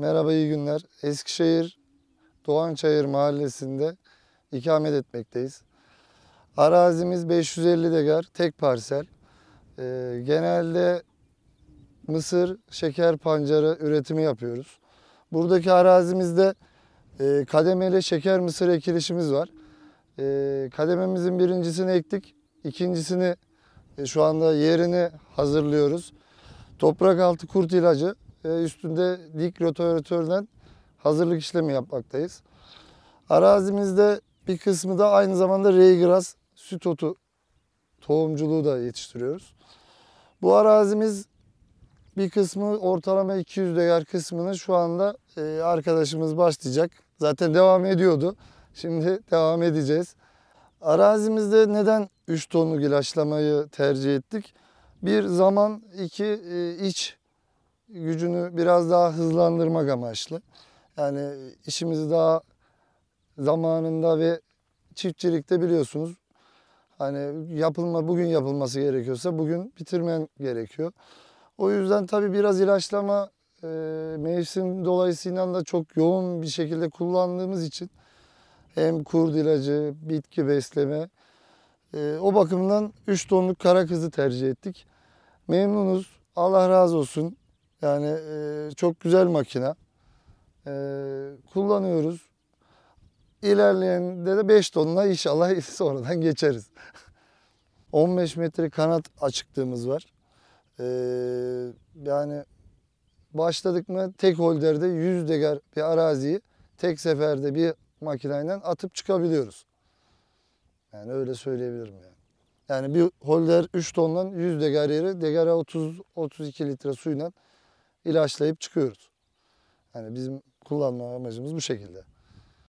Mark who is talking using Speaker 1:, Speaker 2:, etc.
Speaker 1: Merhaba, iyi günler. Eskişehir Doğançayır Mahallesi'nde ikamet etmekteyiz. Arazimiz 550 dekar, tek parsel. Genelde mısır, şeker pancarı üretimi yapıyoruz. Buradaki arazimizde kademeli şeker mısır ekilişimiz var. Kadememizin birincisini ektik, ikincisini şu anda yerini hazırlıyoruz. Toprak altı kurt ilacı üstünde dik rotavatörden hazırlık işlemi yapmaktayız. Arazimizde bir kısmı da aynı zamanda reygras, süt otu tohumculuğu da yetiştiriyoruz. Bu arazimiz bir kısmı ortalama 200 dekar kısmını şu anda arkadaşımız başlayacak. Zaten devam ediyordu. Şimdi devam edeceğiz. Arazimizde neden 3 tonluk ilaçlamayı tercih ettik? Bir zaman, iki iç gücünü biraz daha hızlandırmak amaçlı. Yani işimizi daha zamanında ve çiftçilikte biliyorsunuz hani bugün yapılması gerekiyorsa bugün bitirmen gerekiyor. O yüzden tabii biraz ilaçlama mevsim dolayısıyla da çok yoğun bir şekilde kullandığımız için hem kurt ilacı, bitki besleme o bakımdan 3 tonluk kara kızı tercih ettik. Memnunuz. Allah razı olsun. Yani çok güzel makine. Kullanıyoruz. İlerleyen de 5 tonla inşallah sonradan geçeriz. 15 metre kanat açıklığımız var. Yani başladık mı tek holderde 100 dekar bir araziyi tek seferde bir makineyle atıp çıkabiliyoruz. Yani öyle söyleyebilirim yani. Yani bir holder 3 tondan 100 dekar yeri dekara 30-32 litre suyla ilaçlayıp çıkıyoruz. Yani bizim kullanma amacımız bu şekilde.